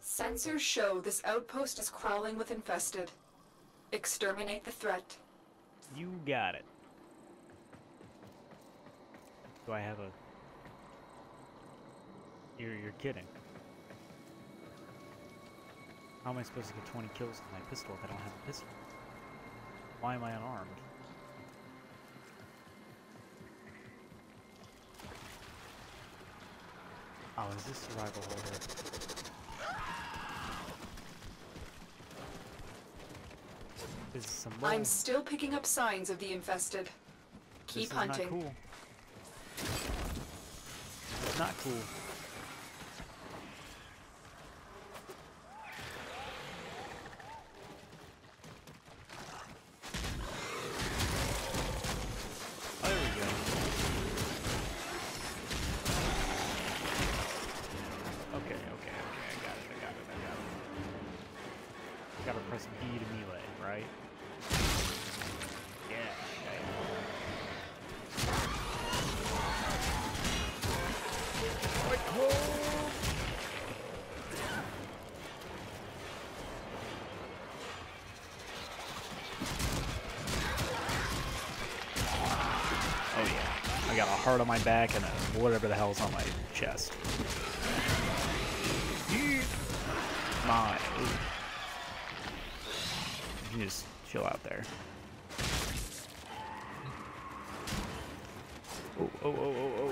Sensors show this outpost is crawling with infested. Exterminate the threat. You got it. Do I have a... You're kidding. How am I supposed to get 20 kills with my pistol if I don't have a pistol? Why am I unarmed? Oh, is this survival horror? This is some bull. I'm still picking up signs of the infested. Keep hunting. Not cool. It's not cool. Oh, there we go. Okay, I got it. Gotta press B to melee, right? Yeah, okay. Quick hold! Oh yeah, I got a heart on my back and a whatever the hell's on my chest. My. Ooh. You can just chill out there. Oh.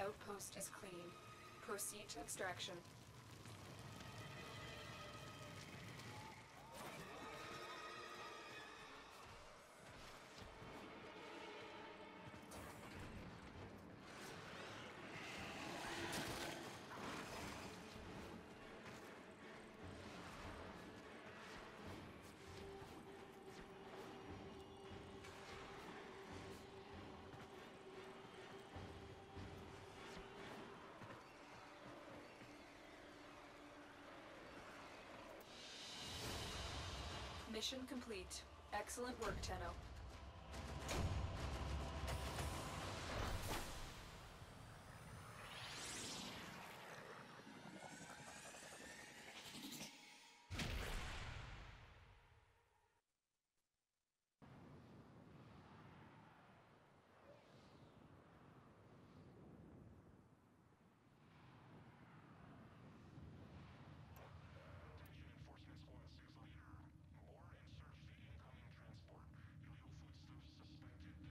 outpost is clean. Proceed to extraction. Mission complete. Excellent work, Tenno.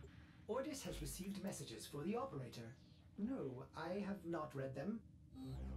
Ordis has received messages for the operator. No, I have not read them.